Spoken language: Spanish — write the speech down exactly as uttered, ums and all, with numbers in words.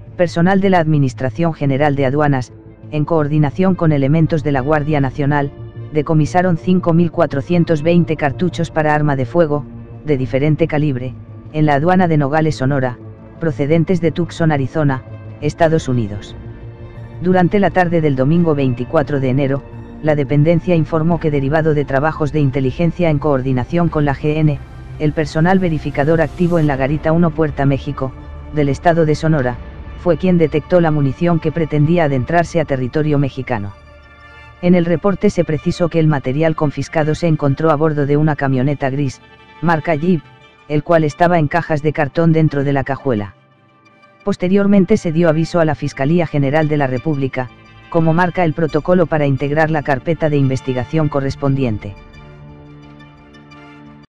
personal de la Administración General de Aduanas, en coordinación con elementos de la Guardia Nacional, decomisaron cinco mil cuatrocientos veinte cartuchos para arma de fuego, de diferente calibre, en la aduana de Nogales, Sonora, procedentes de Tucson, Arizona, Estados Unidos. Durante la tarde del domingo veinticuatro de enero, la dependencia informó que, derivado de trabajos de inteligencia en coordinación con la G N, el personal verificador activo en la Garita uno Puerta México, del estado de Sonora, fue quien detectó la munición que pretendía adentrarse a territorio mexicano. En el reporte se precisó que el material confiscado se encontró a bordo de una camioneta gris, marca Jeep, el cual estaba en cajas de cartón dentro de la cajuela. Posteriormente se dio aviso a la Fiscalía General de la República, como marca el protocolo para integrar la carpeta de investigación correspondiente.